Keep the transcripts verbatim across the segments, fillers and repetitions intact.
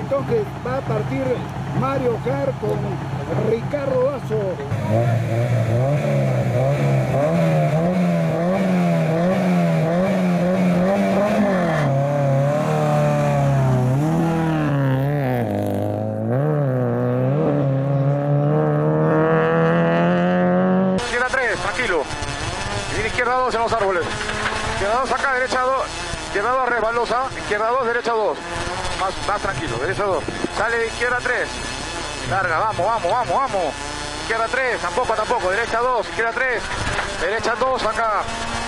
entonces va a partir Mario Kart con Ricardo Dazo. Izquierda tres, tranquilo. Viene izquierda dos en los árboles. Izquierda dos acá, derecha dos. Izquierda dos resbalosa. Izquierda dos, derecha dos. Más, más tranquilo, derecha dos. Sale de izquierda tres. Larga, vamos, vamos, vamos, vamos. Izquierda tres, tampoco, tampoco. Derecha dos, izquierda tres. Derecha dos acá.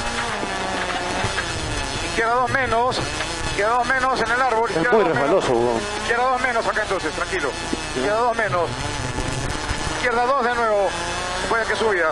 Izquierda dos menos. Izquierda dos menos en el árbol. Es muy resbaloso, Hugo. Izquierda dos menos acá entonces, tranquilo. Izquierda dos menos. Izquierda dos de nuevo. Puede que subida.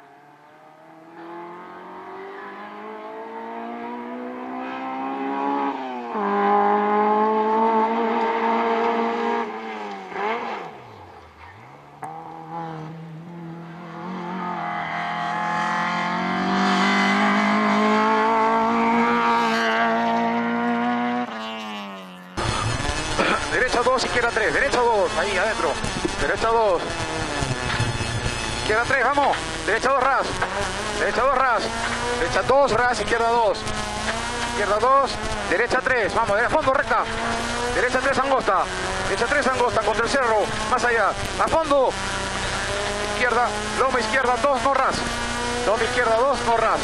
Derecha dos, izquierda tres, derecha dos, ahí adentro, derecha dos, izquierda tres, vamos, derecha dos ras, derecha dos ras, derecha dos ras, izquierda dos, izquierda dos, derecha tres, vamos, de fondo recta, derecha tres angosta, derecha tres angosta contra el cerro, más allá, a fondo, izquierda, lomo izquierda dos, no ras, lomo izquierda dos, no ras.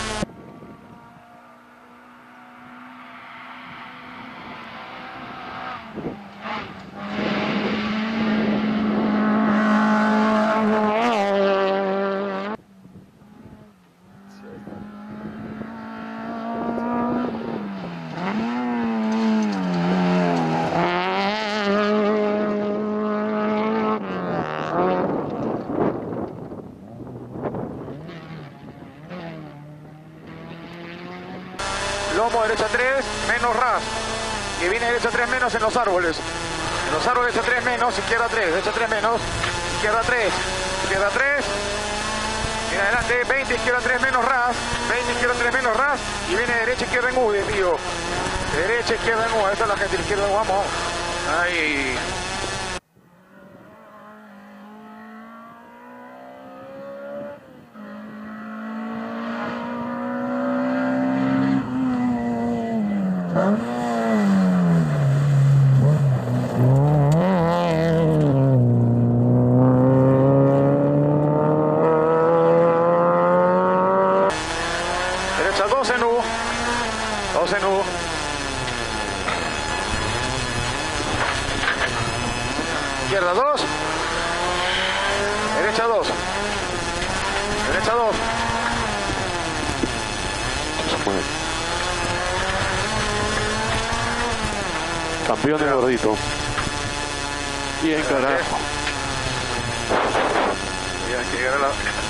Lomo derecha tres, menos ras. Que viene derecha tres menos en los árboles. En los árboles derecha tres menos, izquierda tres, derecha tres menos, izquierda tres, izquierda tres. Viene adelante, veinte, izquierda tres menos ras, veinte, izquierda tres menos ras. Y viene derecha, izquierda en U, tío. Derecha, izquierda en U, esta es la gente, izquierda en U, vamos. Ahí. Derecha dos en U, dos en U. Izquierda dos, derecha dos, derecha dos. Campeón de gordito. Bien, carajo. Hay que llegar a la...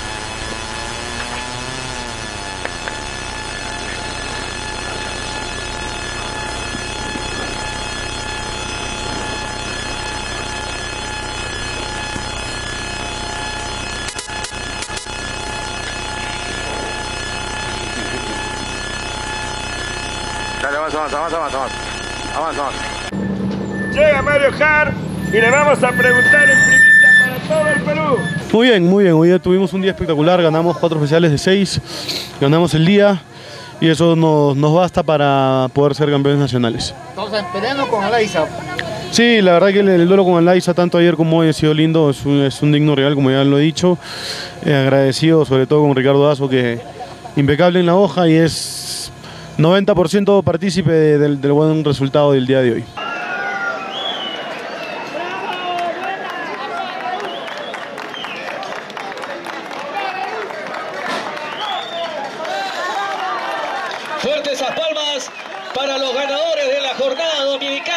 Dale, avanza, avanza, avanza, avanza, avanza, avanza, avanza. Llega Mario Kart y le vamos a preguntar en primicia para todo el Perú. Muy bien, muy bien. Hoy día tuvimos un día espectacular. Ganamos cuatro oficiales de seis. Ganamos el día y eso nos, nos basta para poder ser campeones nacionales. Entonces, peleando con Alaiza. Sí, la verdad que el, el duelo con Alaiza, tanto ayer como hoy, ha sido lindo. Es un, es un digno rival, como ya lo he dicho. Eh, agradecido sobre todo con Ricardo Dazo, que impecable en la hoja y es noventa por ciento partícipe de, del, del buen resultado del día de hoy. Fuertes esas palmas para los ganadores de la jornada dominicana.